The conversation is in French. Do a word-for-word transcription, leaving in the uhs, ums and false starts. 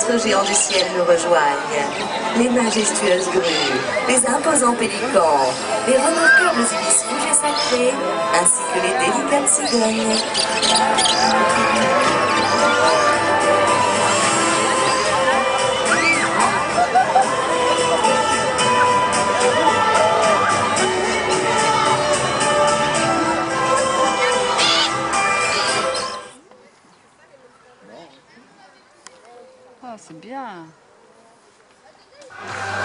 monstres géants du ciel nous rejoignent. Les majestueuses grues, les imposants pélicans, les remarquables ibis rouges et sacrés, ainsi que les délicates cigognes. Oh, c'est bien.